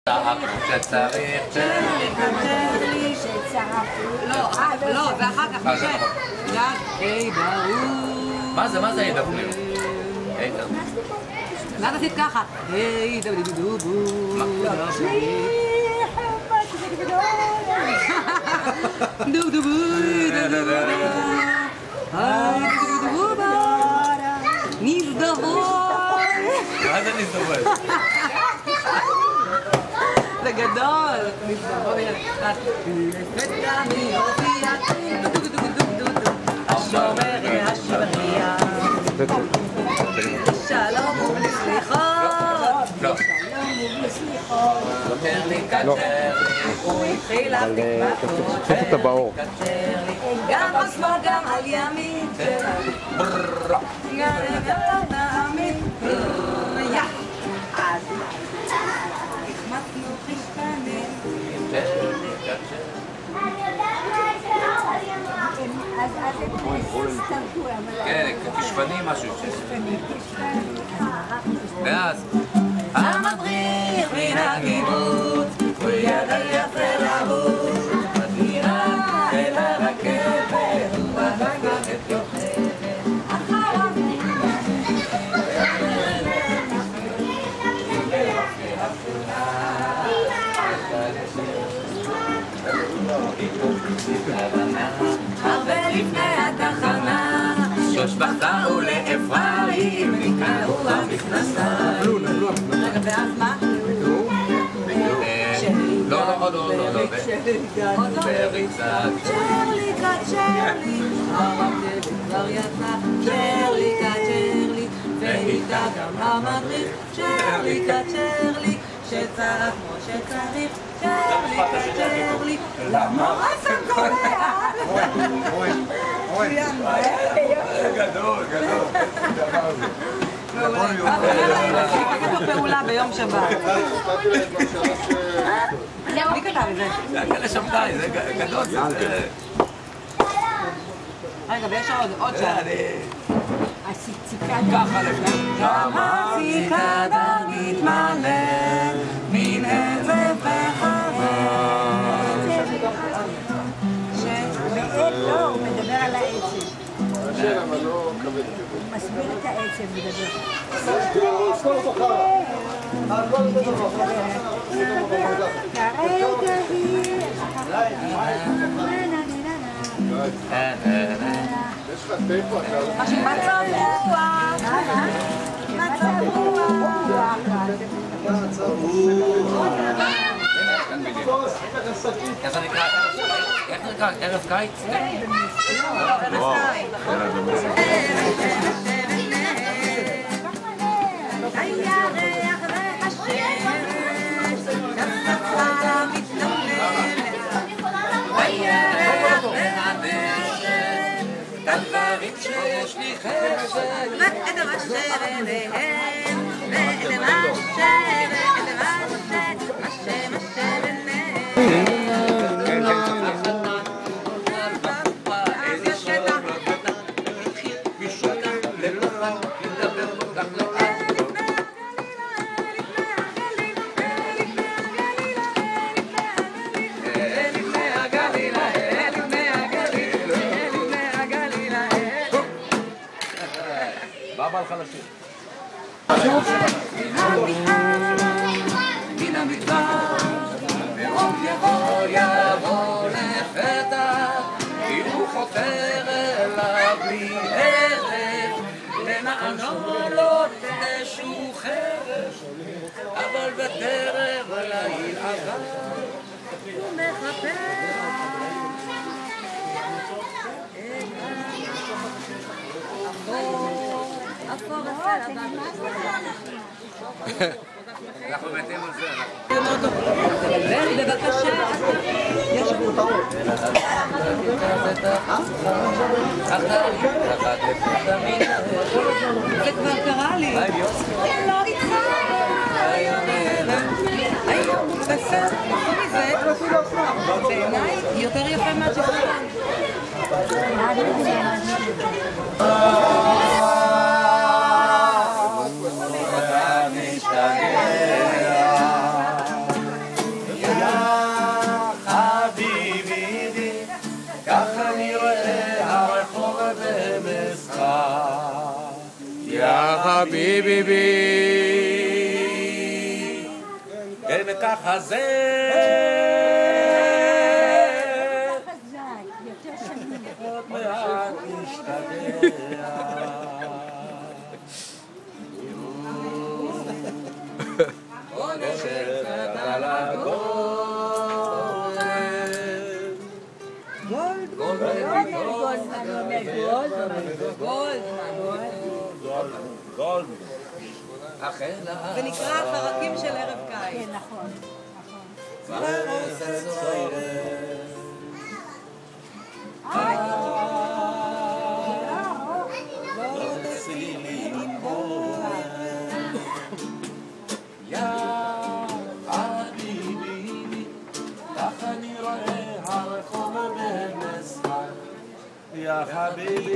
שצריך לי שצריך לא, ואחר כך נשב יד היי ברור מה זה ידברו? ואז עשית ככה היי דבדבדובו דובדובו נזדבור מה זה נזדבור? זה גדול! נזדבור לפתע מיופיע השומר השברייה שלום ובסליחות לא. קצר לי קצר הוא התחיל התקוות קצר לי גם על שמאל גם על ימין גם נעמין אז החמצנו חשבנים אז הם הסתרקו כן, כשפנים משהו ואז המדריך מן הקיבוץ הוא ידע יפה לרוץ מדינה אל הרכבת הוא בדקת את יוכבת הרבה לפני התחנה שוש בחרו לאפרים נקראו המכנסיים רגע ואז מה? לא בריצה צ'רליקה צ'רלי הרכבת כבר יצאה צ'רליקה צ'רלי ואיתה גם המדריך צ'רליקה צ'רלי שצעק כמו שצריך צ'רליקה צ'רלי למה רצה קולע? גדול כתוב פעולה ביום שבת מי כתב את זה? זה הגלה שבתאי, זה גדול רגע, ויש עוד שעה הסיציקדה ככה לפני גם הסיציקדה מתמלא מן עצב וחבר לא, הוא מדבר על העצב הוא מסביר את העצב, מדבר כרגע היא מצב רוח איך זה נקרא? ערב קיץ? דברים שיש לי חשד ואתם אשר אליהם ואתם אשר מן המדבר ברוב יבוא לפתע כי הוא חותר אליו בלי הרף למענו לא תשו חרב אבל בטרם הליל עבר הוא מחפש אפור אנחנו מתים על זה בבקשה ישבו זה כבר קרה לי לא איתך היום בסדר מזה בעיניי יותר יפה מהשכרן חביבי בי. כן, ככה זה. חזק, יותר שנים. עוד מעט נשתגע. זה נקרא החרקים של ערב קיץ. כן, נכון. יא חביבי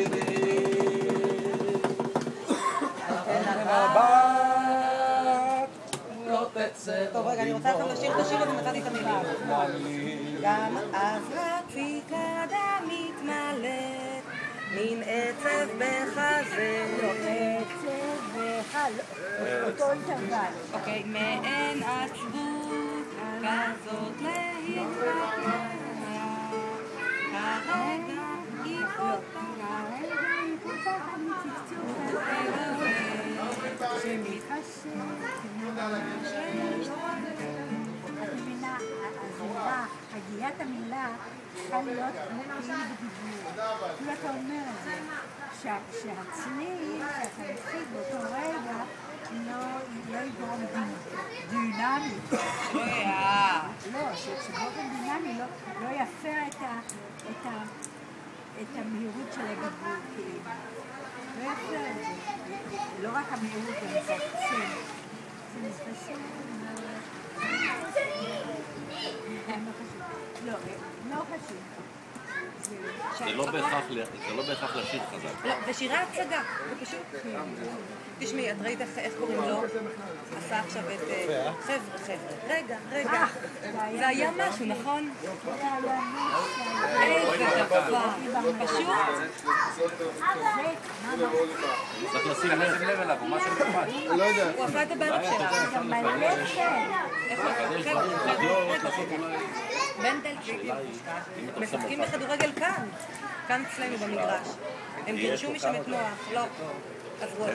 טוב, רגע, אני רוצה לכם לשיר את השיר הזה, מצאתי את המילים. גם אז הפיקדה מתמלאת, מן עצב בחזה. עצב וחל, אותו אינטרוול. אוקיי, מעין עצבות כזאת להתפתח. הרגע הגיית המילה צריכה להיות כאילו בדיבור. כאילו אתה אומר את זה, שהצליל שאתה מפיק באותו רגע לא יגרום דינמית. לא, שבאופן דינמי לא יפר את המהירות של הדיבור, כאילו. לא יפר את זה. לא רק המהירות, גם זה קצין. זה מספסים. לא חשוב. זה לא בהכרח לשיר חזק. לא, זה שירי הצגה, זה פשוט. תשמעי, את ראית איך קוראים לו? עשה עכשיו את... חבר'ה, רגע. זה היה משהו, נכון? איזה דבר. פשוט. צריך לשים לב אליו, הוא משהו מיוחד. הוא עשה את הבערך שלה. בנדל, משחקים בכדורגל כאן אצלנו במגרש. הם גירשו משם את נוח, לא. אז הוא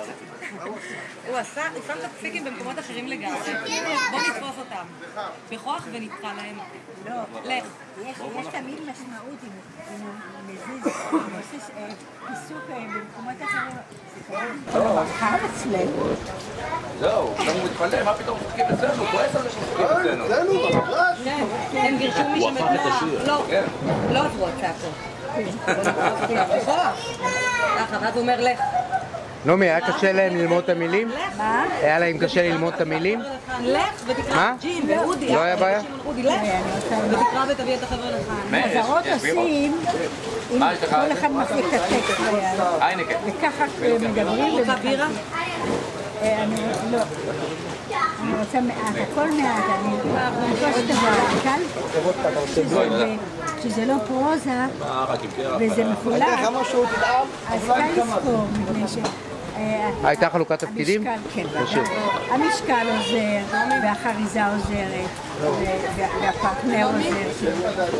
עשה. הוא שם את הפסיקים במקומות אחרים לגמרי. בוא נתפוס אותם. בכוח ונתקע להם. לא. לך. יש תמיד משמעות אם הוא מזיז, אם הוא עושה פיסוק במקומות אחרים. זה קרה אצלנו. זהו, הוא מתפלא, מה פתאום משחקים אצלנו? הוא כועס על זה שמשחקים אצלנו. הם גירשו משם את נוח. לא עברו הצעקות. בכוח. ככה, ואז הוא אומר לך. נעמי, היה קשה להם ללמוד את המילים? מה? היה להם קשה ללמוד את המילים? לך ותקרא ג'ים ואודי. לא היה בעיה? לך ותקרא ותביא את החבר'ה לכאן. חזרות עושים אם כל אחד מפיק את הטקסט וככה מדברים. רוצה בירה? לא. אני רוצה מעט, הכל מעט, אני רוצה שתבוא כאן, כשזה לא פרוזה וזה מחולק, אז קל לזכור, מפני ש... הייתה חלוקת תפקידים? כן, המשקל עוזר, והחריזה עוזרת, והפרטנר עוזר.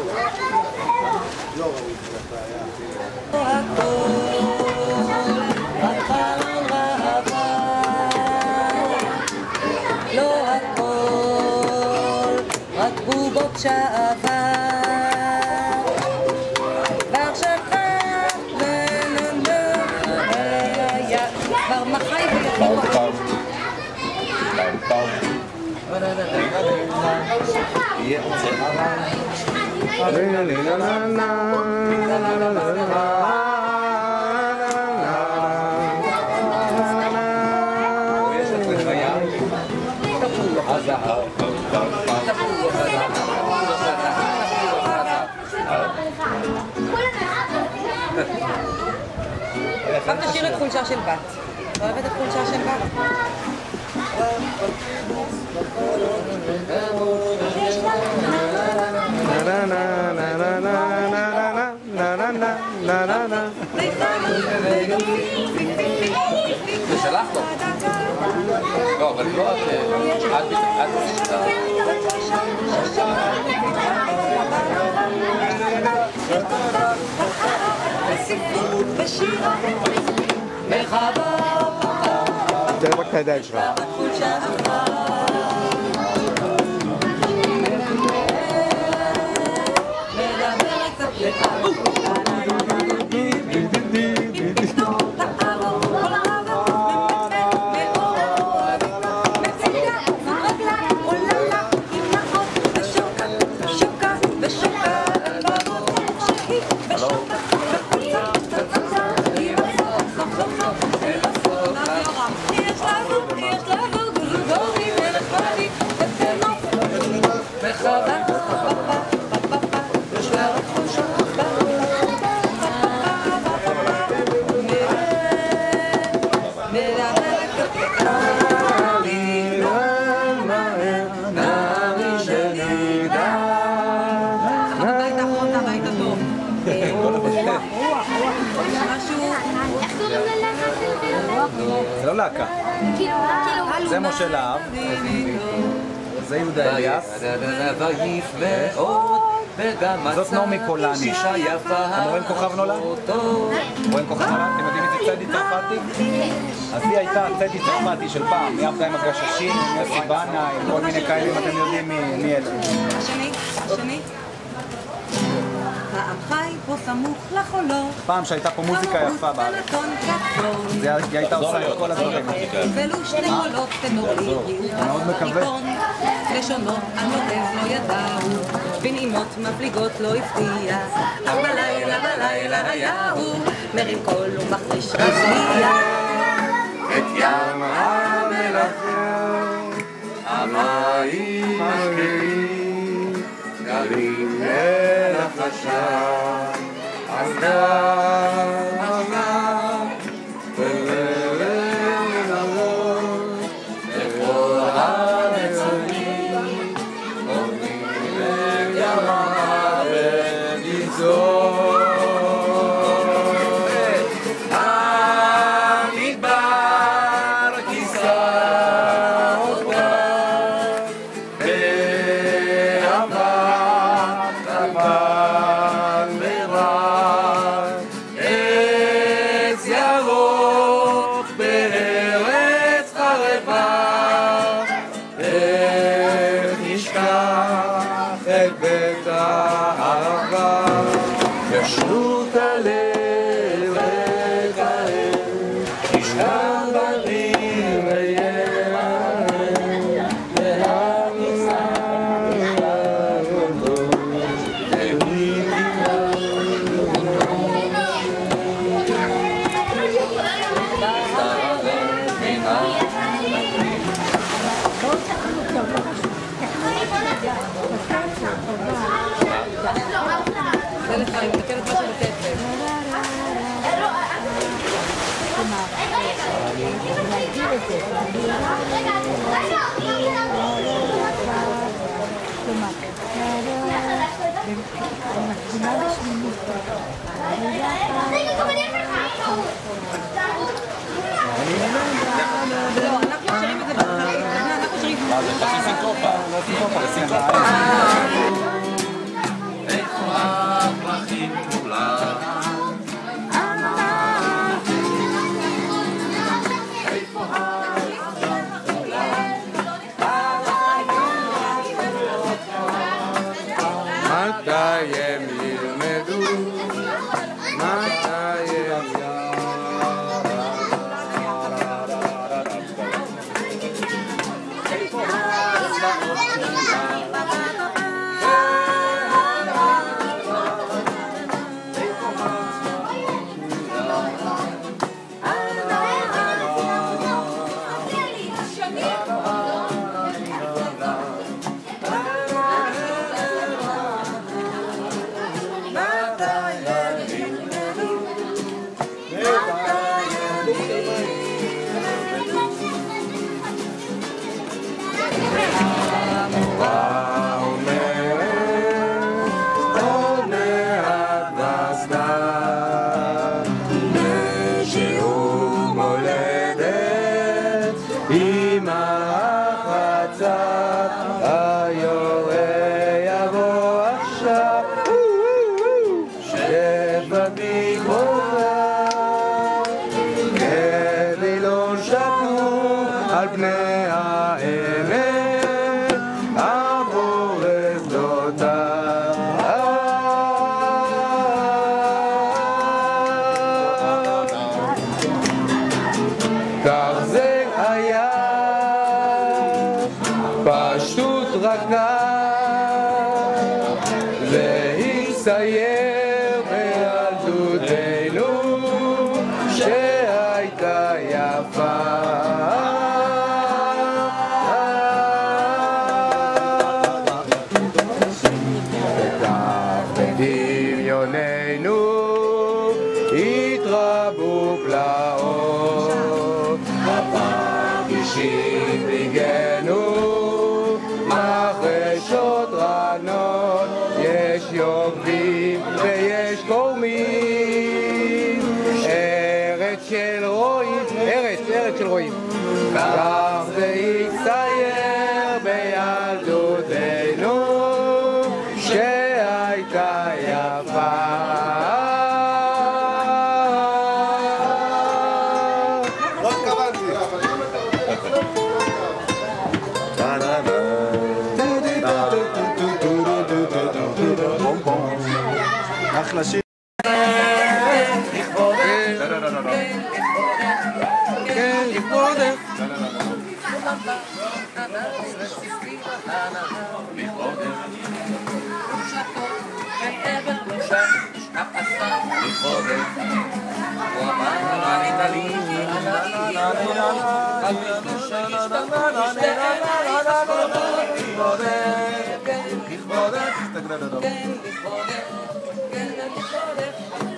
לא הכל, רק בובות שעבר ועכשיו כבר מחי ויחיקו רק תשאיר את חולשה של בת. אוהבת את חולשה של בת? זה שלח לו. אבל לא את עשית את תראה רק את הידיים שלך. זה לא להקה. זה משה להב, זה יהודה אליאס, זאת נעמי פולני. אתם רואים כוכב נולד? רואים כוכב נולד? אתם יודעים מי זה צדי צרפתי? אז היא הייתה צדי צרפתי של פעם, היא עבדה עם הגששים, עם יוסי בנה, עם כל מיני כאלה, אם אתם יודעים מי אלה. השני. העם חי פה סמוך לחולות. פעם שהייתה פה מוזיקה יפה בארץ. היא הייתה עושה את כל הדברים. ולו שני קולות תנור לי, מאוד מקווה. לשונות הנודף לא ידעו, בנעימות מפליגות לא הפתיע, אך בלילה היה הוא, מרים קול ומחריש רביע. את ים המלחם, המים השקעים, גלים ללחשה, ישנות הלב וקהל, ישכב ברים וירם, והניסה אותו, זה לך, אני מתקנת משהו בטפל. לא, אנחנו שרים את זה בהתחלה, אנחנו שרים את זה. זה סינקופה, לא סינקופה, זה סינקופה. מתי הם ילמדו, מתי הם והצייר בילדותנו שהייתה יפה. וכך בדמיוננו התרבו פלאות, מרגישים פגענו מחרשות רענות, יש יוקדים ויש קורמים, ארץ של רועים, ארץ של רועים. כך זה יצייר בילדותנו שהייתה יפה. אחלה שיר. כן, לכבודך. לכבודך